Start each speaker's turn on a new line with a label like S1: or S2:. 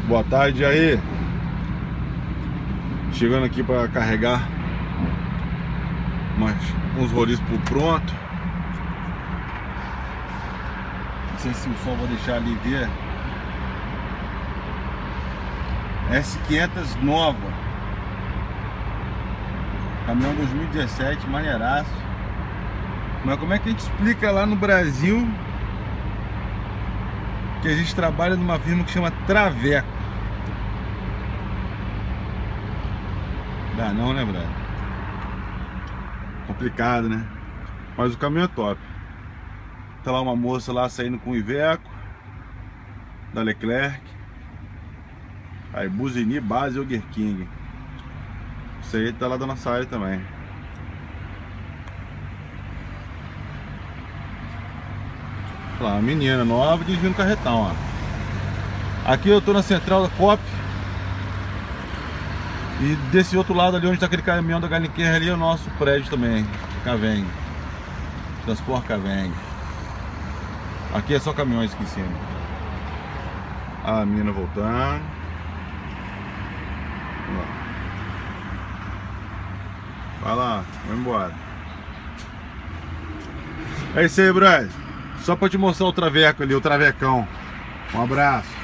S1: Boa tarde aí. Chegando aqui para carregar uns rolis por pronto. Não sei se o sol vai deixar ali ver. S500 nova. Caminhão 2017, maneiraço. Mas como é que a gente explica lá no Brasil que a gente trabalha numa firma que chama Traveco? Dá não, né, brother? Complicado, né? Mas o caminhão é top. Tá lá uma moça lá saindo com o Iveco da Leclerc. Aí Buzini, Base Burger King. Isso aí tá lá da nossa área também. Olha lá, uma menina nova dirigindo carretão, ó. Aqui eu tô na central da COP. E desse outro lado ali onde tá aquele caminhão da Galinquer ali é o nosso prédio também, Caveng. Transporte Caveng. Aqui é só caminhões aqui em cima. A menina voltando. Vai lá, vai embora. É isso aí, brother. Só pra te mostrar o Traveco ali, o Travecão. Um abraço.